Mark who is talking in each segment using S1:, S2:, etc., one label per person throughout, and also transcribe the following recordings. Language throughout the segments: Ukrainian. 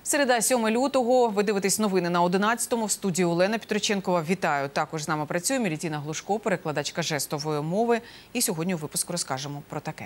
S1: Середа, 7 лютого. Ви дивитесь новини на 11-му. В студії Олена Петроченкова. Вітаю. Також з нами працює Мілітіна Глушко, перекладачка жестової мови. І сьогодні у випуску розкажемо про таке.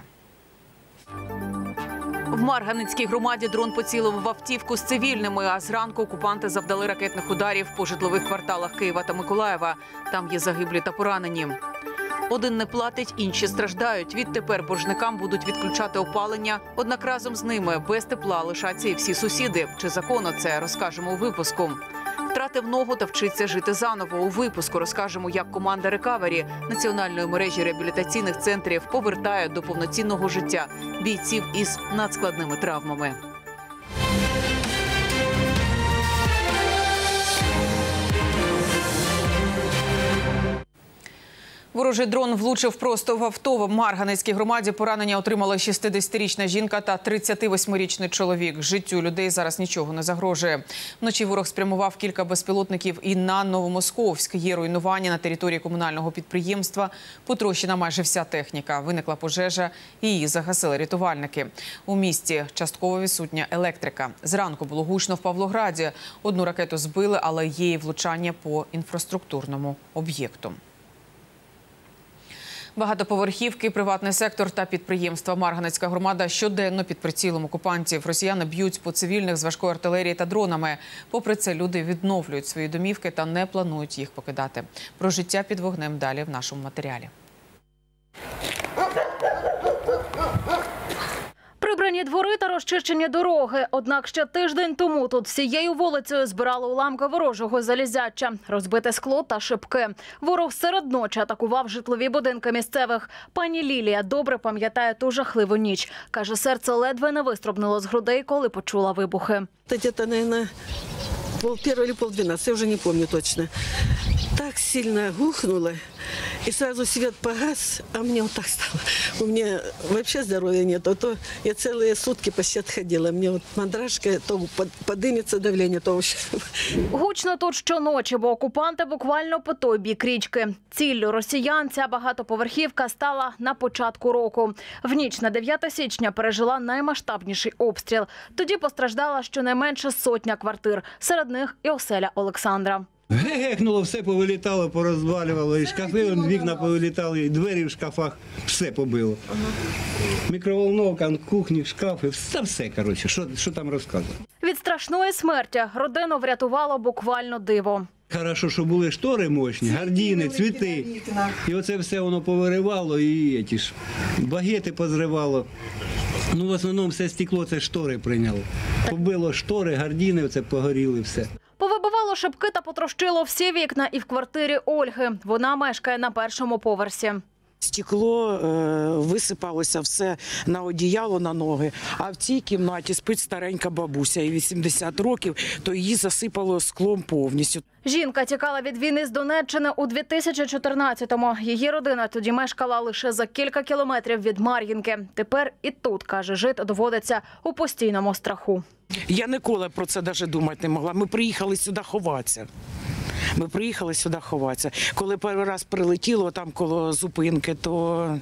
S1: В Марганецькій громаді дрон поцілив в автівку з цивільними, а зранку окупанти завдали ракетних ударів по житлових кварталах Києва та Миколаєва. Там є загиблі та поранені. Один не платить, інші страждають. Відтепер боржникам будуть відключати опалення. Однак разом з ними без тепла лишаться і всі сусіди. Чи законно це, розкажемо у випуску. Втратив ногу та вчиться жити заново. У випуску розкажемо, як команда «Рекавері» національної мережі реабілітаційних центрів повертає до повноцінного життя бійців із надскладними травмами. Ворожий дрон влучив просто в авто. В Марганецькій громаді поранення отримала 60-річна жінка та 38-річний чоловік. Життю людей зараз нічого не загрожує. Вночі ворог спрямував кілька безпілотників і на Новомосковськ. Є руйнування на території комунального підприємства. Потрощена майже вся техніка. Виникла пожежа і її загасили рятувальники. У місті частково відсутня електрика. Зранку було гучно в Павлограді. Одну ракету збили, але є і влучання по інфраструктурному об'єкту. Багатоповерхівки, приватний сектор та підприємства. Марганецька громада щоденно під прицілом окупантів. Росіяни б'ють по цивільних з важкої артилерії та дронами. Попри це, люди відновлюють свої домівки та не планують їх покидати. Про життя під вогнем далі в нашому матеріалі.
S2: Прибрані двори та розчищені дороги. Однак ще тиждень тому тут всією вулицею збирали уламки ворожого залізяча, розбите скло та шибки. Ворог серед ночі атакував житлові будинки місцевих. Пані Лілія добре пам'ятає ту жахливу ніч. Каже, серце ледве не вистрибнуло з грудей, коли почула вибухи.
S3: Где-то, наверное, пол-первого или пол-12, я уже не помню точно. Так сильно гухнуло, и сразу свет погас, а мне вот так стало. У меня вообще здоровья нет, а то я целые сутки почти отходила. Мне вот мандрашка, то подымется давление, то вообще.
S2: Гучно тут щоночі, бо окупанти буквально по той бік річки. Ціллю росіян ця багатоповерхівка стала на початку року. В ніч на 9 січня пережила наймасштабніший обстріл. Тоді постраждала щонайменше 100 квартир, серед них і оселя Олександра.
S4: Гекнуло, все повилітало, порозвалювало, і шкафи, вікна повилітали, і двері в шкафах, все побило. Мікроволновка, кухні, шкафи, все, коротше, що там розказувати.
S2: Від страшної смерті родину врятувало буквально диво.
S4: Хорошо, що були штори мощні, гардіни, цвіти, і оце все воно повиривало, і ті ж багети позривало. Ну, в основному все стекло, це штори прийняло. Побило штори, гардіни, оце погоріли все.
S2: Повибивало шибки та потрощило всі вікна і в квартирі Ольги. Вона мешкає на першому поверсі.
S5: Стекло висипалося все на одіяло, на ноги. А в цій кімнаті спить старенька бабуся, їй 80 років, то її засипало склом повністю.
S2: Жінка тікала від війни з Донеччини у 2014-му. Її родина тоді мешкала лише за кілька кілометрів від Мар'їнки. Тепер і тут, каже, жити доводиться у постійному страху.
S5: Я ніколи про це навіть думати не могла. Ми приїхали сюди ховатися. Коли перший раз прилетіло там коло зупинки, то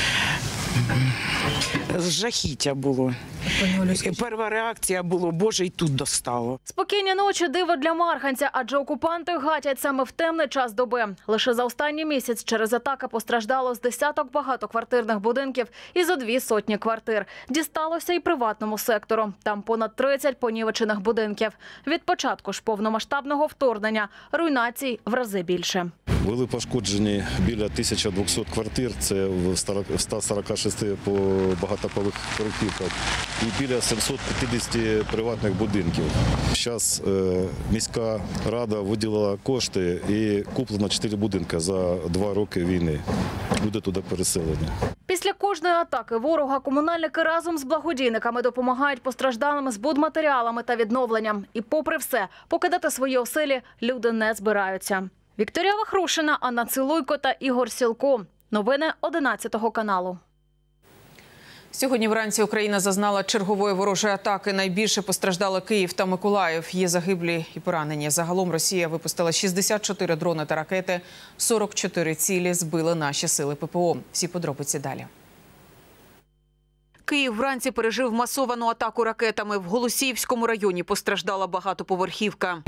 S5: жахіття було. Перша реакція була: Боже, і тут достало.
S2: Спокійні ночі – диво для марганця, адже окупанти гатять саме в темний час доби. Лише за останній місяць через атаки постраждало з десяток багатоквартирних будинків і зо 200 квартир. Дісталося і приватному сектору. Там понад 30 понівечених будинків. Від початку ж повномасштабного вторгнення руйнацій в рази більше.
S6: Були пошкоджені біля 1200 квартир, це в 146 по багатоповерхівках, і біля 750 приватних будинків. Зараз міська рада виділила кошти і куплено 4 будинки за 2 роки війни. Люди туди переселені.
S2: Після кожної атаки ворога комунальники разом з благодійниками допомагають постраждалим з будматеріалами та відновленням. І попри все, покидати свої оселі люди не збираються. Вікторія Вахрушина, Анна Цилуйко та Ігор Сілко. Новини 11 каналу.
S1: Сьогодні вранці Україна зазнала чергової ворожої атаки. Найбільше постраждали Київ та Миколаїв. Є загиблі і поранені. Загалом Росія випустила 64 дрони та ракети. 44 цілі збили наші сили ППО. Всі подробиці далі. Київ вранці пережив масовану атаку ракетами. В Голосіївському районі постраждала багатоповерхівка.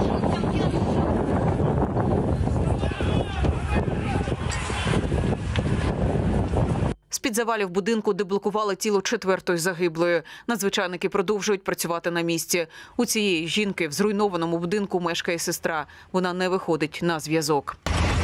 S1: З-під завалів будинку деблокували тіло 4-ї загиблої. Надзвичайники продовжують працювати на місці. У цієї жінки в зруйнованому будинку мешкає сестра. Вона не виходить на зв'язок.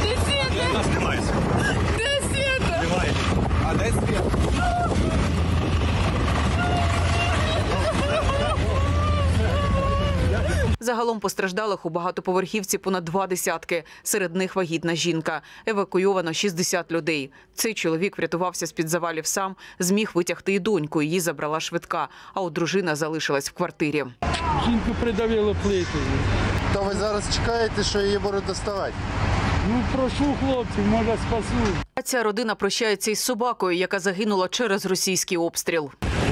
S1: Загалом постраждалих у багатоповерхівці понад 2 десятки. Серед них вагітна жінка. Евакуйовано 60 людей. Цей чоловік врятувався з-під завалів сам, зміг витягти і доньку. Її забрала швидка, а от дружина залишилась в квартирі.
S7: Жінку придавило плитою.
S8: То ви зараз чекаєте, що її будуть доставати?
S7: Ну, прошу хлопців, може спасу.
S1: А ця родина прощається із собакою, яка загинула через російський обстріл.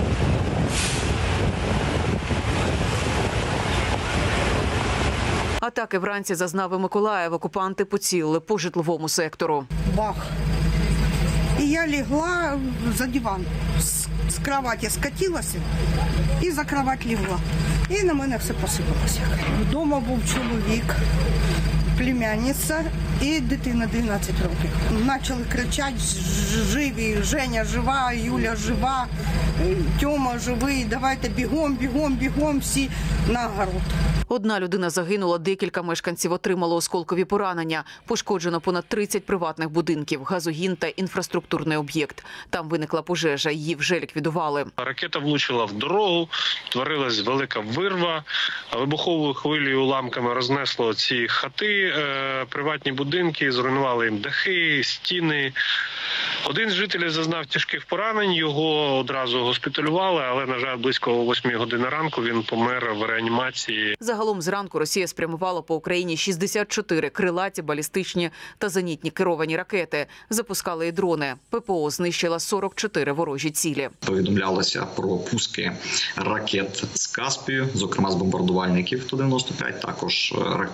S1: Атаки вранці зазнав і Миколаїв. Окупанти поцілили по житловому сектору.
S9: Бах. І я легла за диван. З кроваті скатилася і за кровать легла. І на мене все посипалося. Вдома був чоловік, племянниця і дитина 12 років. Почали кричати: живі, Женя жива, Юля жива, Тьома живий, давайте бігом, бігом, бігом, всі на город.
S1: Одна людина загинула, декілька мешканців отримало осколкові поранення. Пошкоджено понад 30 приватних будинків, газогін та інфраструктурний об'єкт. Там виникла пожежа, її вже ліквідували.
S10: Ракета влучила в дорогу, творилась велика вирва, вибуховою хвилею уламками рознесло ці хати, приватні будинки, зруйнували їм дахи, стіни. Один з жителів зазнав тяжких поранень, його одразу госпіталювали, але, на жаль, близько 8 години ранку він помер в реанімації.
S1: Загалом зранку Росія спрямувала по Україні 64 крилаті, балістичні та зенітні керовані ракети. Запускали і дрони. ППО знищила 44 ворожі цілі.
S11: Повідомлялося про пуски ракет з Каспію, зокрема з бомбардувальників Ту-95, також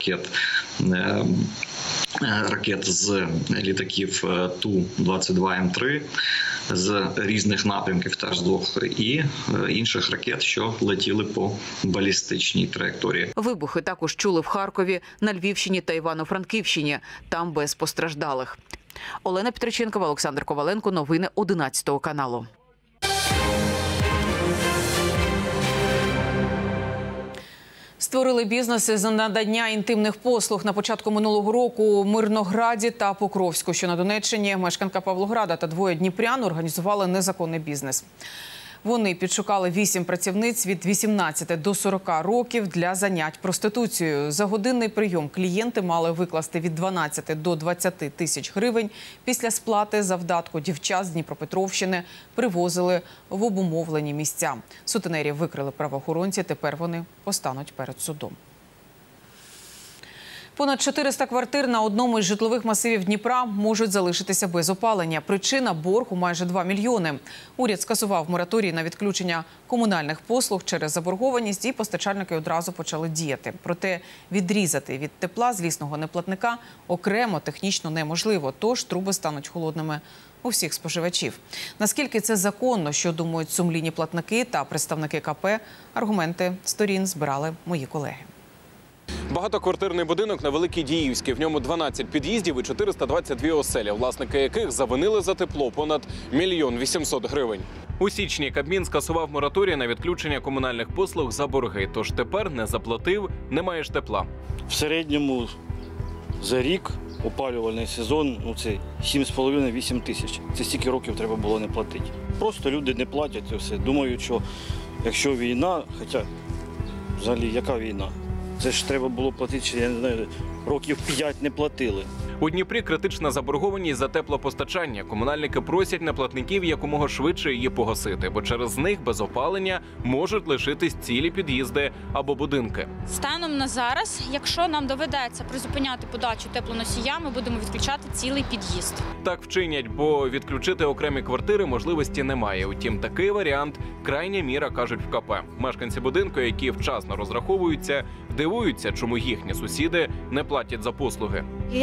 S11: ракет з літаків Ту-22М3 з різних напрямків, теж з 2, і інших ракет, що летіли по балістичній траєкторії.
S1: Вибухи також чули в Харкові, на Львівщині та Івано-Франківщині. Там без постраждалих. Олена Петриченкова, Олександр Коваленко. Новини 11 каналу. Створили бізнеси з надання інтимних послуг. На початку минулого року у Мирнограді та Покровську, що на Донеччині, мешканка Павлограда та 2 дніпрян організували незаконний бізнес. Вони підшукали 8 працівниць від 18 до 40 років для занять проституцією. За годинний прийом клієнти мали викласти від 12 до 20 тисяч гривень. Після сплати завдатку дівчат з Дніпропетровщини привозили в обумовлені місця. Сутенерів викрили правоохоронці, тепер вони постануть перед судом. Понад 400 квартир на одному із житлових масивів Дніпра можуть залишитися без опалення. Причина – борг у майже 2 мільйони. Уряд скасував мораторій на відключення комунальних послуг через заборгованість, і постачальники одразу почали діяти. Проте відрізати від тепла злісного неплатника окремо технічно неможливо, тож труби стануть холодними у всіх споживачів. Наскільки це законно, що думають сумлінні платники та представники КП, аргументи сторін збирали мої колеги.
S12: Багатоквартирний будинок на Великій Діївській. В ньому 12 під'їздів і 422 оселі, власники яких завинили за тепло понад 1 800 000 гривень. У січні Кабмін скасував мораторій на відключення комунальних послуг за борги. Тож тепер не заплатив, не маєш тепла.
S13: В середньому за рік опалювальний сезон це 7,5-8 тисяч. Це стільки років треба було не платити. Просто люди не платять і все. Думають, що якщо війна, хоча взагалі яка війна? Це ж треба було платити, я не знаю, років 5 не платили.
S12: У Дніпрі критична заборгованість за теплопостачання. Комунальники просять неплатників якомога швидше її погасити, бо через них без опалення можуть лишитись цілі під'їзди або будинки.
S14: Станом на зараз, якщо нам доведеться призупиняти подачу теплоносія, ми будемо відключати цілий під'їзд.
S12: Так вчинять, бо відключити окремі квартири можливості немає. Утім, такий варіант – крайня міра, кажуть в КП. Мешканці будинку, які вчасно розраховуються, дивуються, чому їхні сусіди не платять за послуги.
S15: Є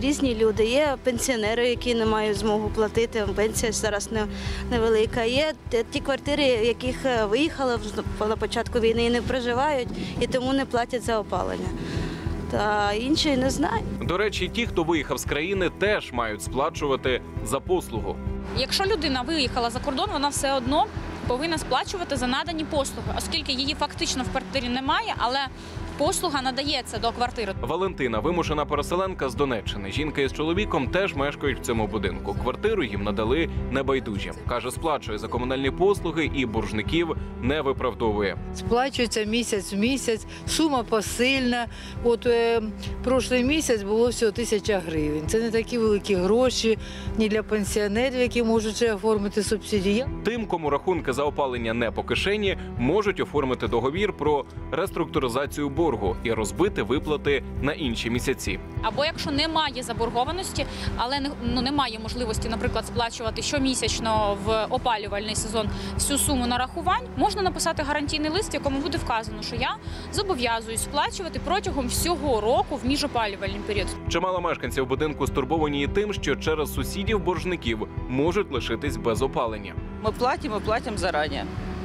S15: різні люди. Є пенсіонери, які не мають змогу платити, пенсія зараз невелика. Є ті квартири, яких виїхали на початку війни і не проживають, і тому не платять за опалення. Та інші не знаю.
S12: До речі, ті, хто виїхав з країни, теж мають сплачувати за послугу.
S14: Якщо людина виїхала за кордон, вона все одно повинна сплачувати за надані послуги, оскільки її фактично в квартирі немає, але послуга надається до квартири.
S12: Валентина – вимушена переселенка з Донеччини. Жінка із чоловіком теж мешкають в цьому будинку. Квартиру їм надали небайдужі. Каже, сплачує за комунальні послуги і боржників не виправдовує.
S16: Сплачується місяць в місяць, сума посильна. От прошлий місяць було всього 1000 гривень. Це не такі великі гроші ні для пенсіонерів, які можуть ще оформити субсидії.
S12: Тим, кому рахунки за опалення не по кишені, можуть оформити договір про реструктуризацію боргу і розбити виплати на інші місяці.
S14: Або якщо немає заборгованості, але немає можливості, наприклад, сплачувати щомісячно в опалювальний сезон всю суму нарахувань, можна написати гарантійний лист, в якому буде вказано, що я зобов'язуюсь сплачувати протягом всього року в міжопалювальний період.
S12: Чимало мешканців будинку стурбовані і тим, що через сусідів-боржників можуть лишитись без опалення.
S17: Ми платимо зарані.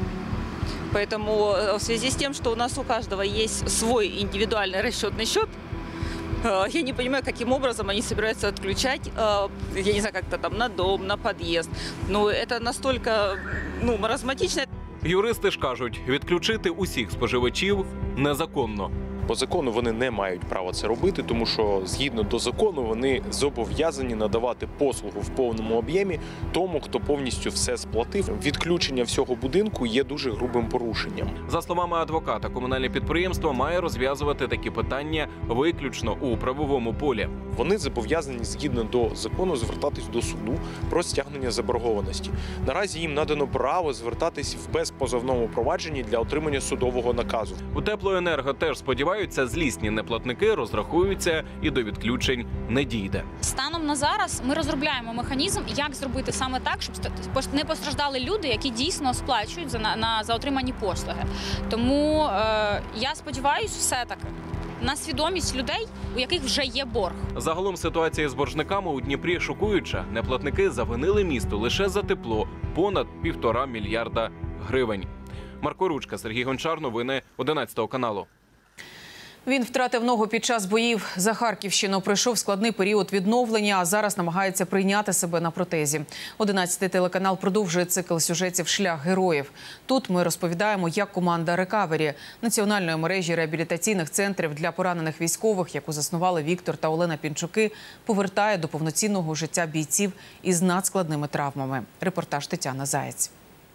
S17: Поэтому в связи с тем, что у нас у каждого есть свой индивидуальный расчетный счет, я не понимаю, каким образом они собираются отключать, я не знаю, как-то там на дом, на подъезд. Но это настолько маразматично.
S12: Юристи ж кажуть, відключити усіх споживачів незаконно.
S18: По закону вони не мають права це робити, тому що згідно до закону вони зобов'язані надавати послугу в повному об'ємі тому, хто повністю все сплатив. Відключення всього будинку є дуже грубим порушенням.
S12: За словами адвоката, комунальне підприємство має розв'язувати такі питання виключно у правовому полі.
S18: Вони зобов'язані згідно до закону звертатись до суду про стягнення заборгованості. Наразі їм надано право звертатись в безпозовному провадженні для отримання судового наказу.
S12: У Теплоенерго теж сподіваються, злісні неплатники розрахуються і до відключень не дійде.
S14: Станом на зараз ми розробляємо механізм, як зробити саме так, щоб не постраждали люди, які дійсно сплачують за отримані послуги. Тому я сподіваюся все-таки на свідомість людей, у яких вже є борг.
S12: Загалом ситуація з боржниками у Дніпрі шокуюча. Неплатники завинили місту лише за тепло понад 1,5 мільярда гривень. Марко Ручка, Сергій Гончар, новини 11 каналу.
S1: Він втратив ногу під час боїв за Харківщину. Пройшов складний період відновлення, а зараз намагається прийняти себе на протезі. 11 телеканал продовжує цикл сюжетів «Шлях героїв». Тут ми розповідаємо, як команда «Рекавері» національної мережі реабілітаційних центрів для поранених військових, яку заснували Віктор та Олена Пінчуки, повертає до повноцінного життя бійців із надскладними травмами. Репортаж Тетяна Заєць.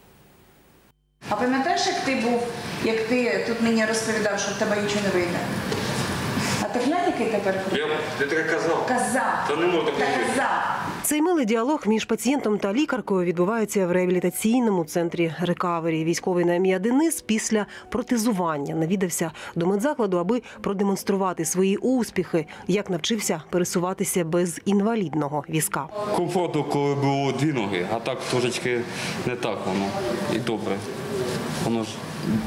S19: А пам'ятаєш, як ти тут мені розповідав, що в тебе нічого не вийде? А ти глянь, який тепер?
S20: Я таке казав.
S19: Казав.
S20: Та не можу так робити.
S19: Казав.
S21: Цей милий діалог між пацієнтом та лікаркою відбувається в реабілітаційному центрі «Рекавері». Військовий на ім'я Денис після протезування навідався до медзакладу, аби продемонструвати свої успіхи, як навчився пересуватися без інвалідного візка.
S20: Комфортно, коли було 2 ноги, а так трошечки не так воно. І добре. Воно ж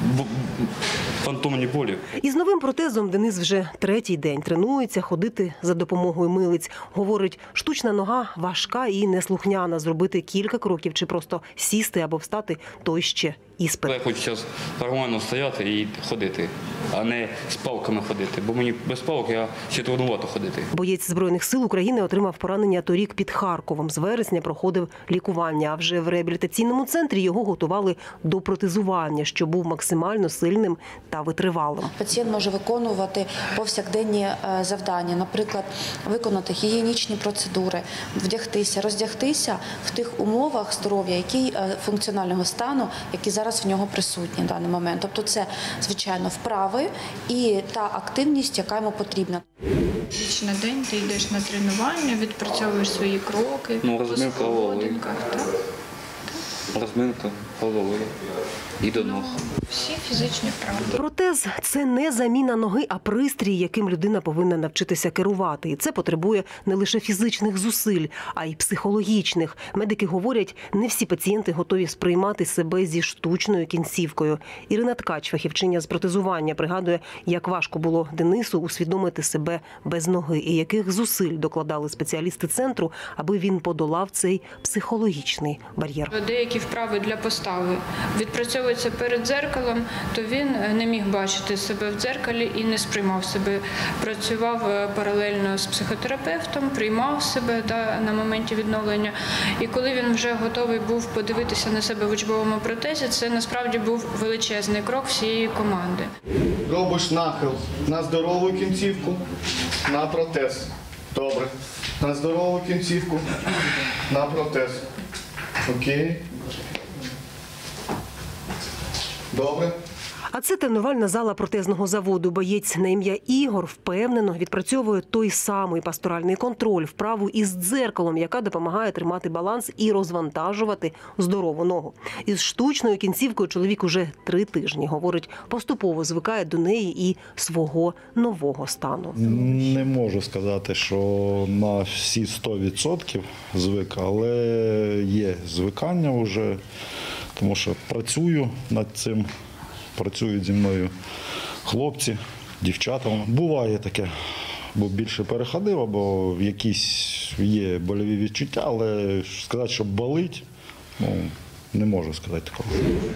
S20: фантомні болі.
S21: Із новим протезом Денис вже 3-й день тренується ходити за допомогою милиць. Говорить, штучна нога важка і неслухняна. Зробити кілька кроків чи просто сісти або встати – то ще іспит.
S20: Я хочу зараз нормально стояти і ходити, а не з палками ходити. Бо мені без палок я ще трудновато ходити.
S21: Боєць Збройних сил України отримав поранення торік під Харковом. З вересня проходив лікування, а вже в реабілітаційному центрі його готували до протезування, що був максимально сильним та витривалим.
S22: Пацієнт може виконувати повсякденні завдання, наприклад, виконати гігієнічні процедури, вдягтися, роздягтися в тих умовах здоров'я, функціонального стану, які зараз в нього присутні в даний момент. Тобто це, звичайно, вправи і та активність, яка йому потрібна.
S23: Ніч на день ти йдеш на тренування, відпрацьовуєш свої кроки по сходинках.
S20: розминка голови і до ног.
S14: Всі фізичні вправи.
S21: Протез – це не заміна ноги, а пристрій, яким людина повинна навчитися керувати. І це потребує не лише фізичних зусиль, а й психологічних. Медики говорять, не всі пацієнти готові сприймати себе зі штучною кінцівкою. Ірина Ткач, фахівчиня з протезування, пригадує, як важко було Денису усвідомити себе без ноги і яких зусиль докладали спеціалісти центру, аби він подолав цей психологічний бар'єр.
S3: Деякі вправи для постави відпрацьовуються перед дзеркалом, то він не міг бачити себе в дзеркалі і не сприймав себе. Працював паралельно з психотерапевтом, приймав себе на моменті відновлення. І коли він вже готовий був подивитися на себе в учбовому протезі, це насправді був величезний крок всієї команди.
S4: Робиш нахил на здорову кінцівку, на протез. Добре. На здорову кінцівку, на протез. Окей. Добре.
S21: А це тренувальна зала протезного заводу. Боєць на ім'я Ігор впевнено відпрацьовує той самий пасторальний контроль, вправу із дзеркалом, яка допомагає тримати баланс і розвантажувати здорову ногу. Із штучною кінцівкою чоловік уже 3 тижні. Говорить, поступово звикає до неї і свого нового стану.
S5: Не можу сказати, що на всі 100% звик, але є звикання вже, тому що працюю над цим. Працюють зі мною хлопці, дівчата. Буває таке, бо більше переходив, або якісь є больові відчуття, але сказати, що болить, не можу сказати такого.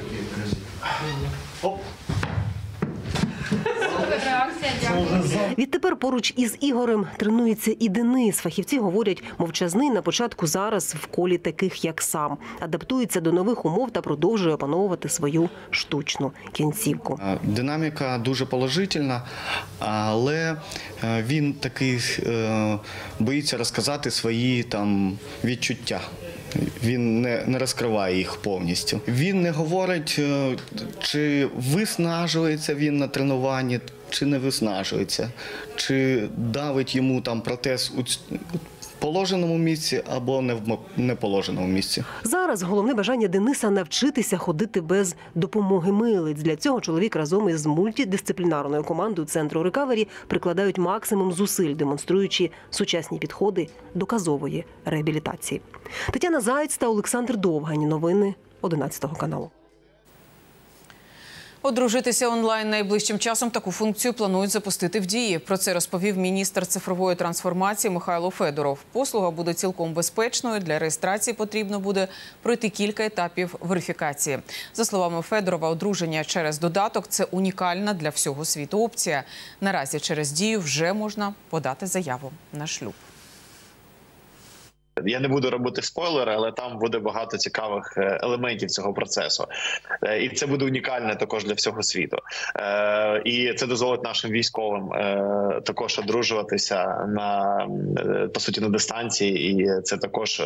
S21: Відтепер поруч із Ігорем тренується і Денис. Фахівці говорять, мовчазний на початку зараз в колі таких, як сам. Адаптується до нових умов та продовжує опановувати свою штучну кінцівку.
S4: Динаміка дуже положительна, але він такий боїться розказати свої відчуття. Він не розкриває їх повністю. Він не говорить, чи виснажується він на тренуванні, чи не виснажується, чи давить йому протез у положеному місці або не в неположеному місці.
S21: Зараз головне бажання Дениса – навчитися ходити без допомоги милиць. Для цього чоловік разом із мультидисциплінарною командою центру «Рекавері» прикладають максимум зусиль, демонструючи сучасні підходи доказової реабілітації. Тетяна Заєць та Олександр Довгань. Новини 11 каналу.
S1: Одружитися онлайн найближчим часом таку функцію планують запустити в дії. Про це розповів міністр цифрової трансформації Михайло Федоров. Послуга буде цілком безпечною. Для реєстрації потрібно буде пройти кілька етапів верифікації. За словами Федорова, одруження через додаток – це унікальна для всього світу опція. Наразі через дію вже можна подати заяву на шлюб.
S24: Я не буду робити спойлери, але там буде багато цікавих елементів цього процесу. І це буде унікальне також для всього світу. І це дозволить нашим військовим також одружуватися по суті, на дистанції. І це також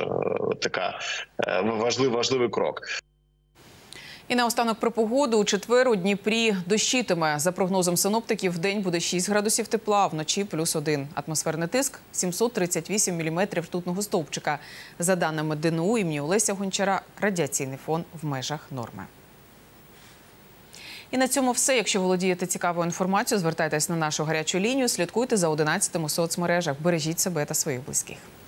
S24: важливий крок.
S1: І наостанок про погоду. У четвер у Дніпрі дощитиме. За прогнозом синоптиків, вдень буде 6 градусів тепла, а вночі +1. Атмосферний тиск – 738 міліметрів ртутного стовпчика. За даними ДНУ імені Олеся Гончара, радіаційний фон в межах норми. І на цьому все. Якщо володієте цікавою інформацією, звертайтесь на нашу гарячу лінію, слідкуйте за 11 у соцмережах. Бережіть себе та своїх близьких.